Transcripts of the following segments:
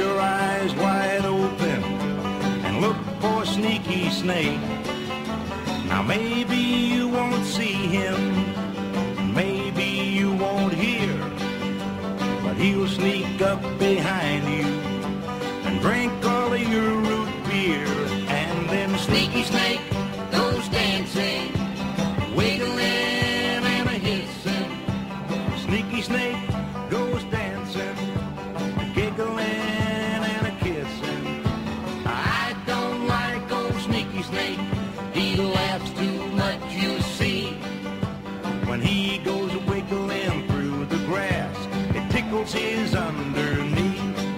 your eyes wide open and look for Sneaky Snake. Now maybe you won't see him, maybe you won't hear, but he'll sneak up behind you and drink all of your root beer. And then Sneaky Snake goes dancing, wiggling and a hissing. Sneaky Snake goes dancing, giggling and a kissing. I don't like old Sneaky Snake, he laughs too much, you see. When he goes wiggling through the grass, it tickles his underneath.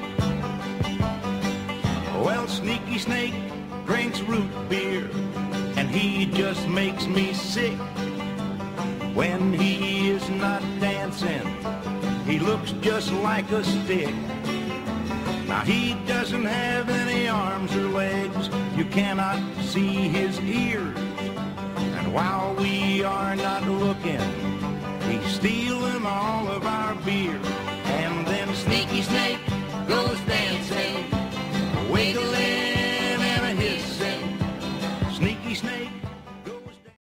Well, Sneaky Snake drinks root beer, and he just makes me sick. When he is not dancing, he looks just like a stick. Now he doesn't have any arms or legs, you cannot see his ears. And while we are not looking, he's stealing all of our beer.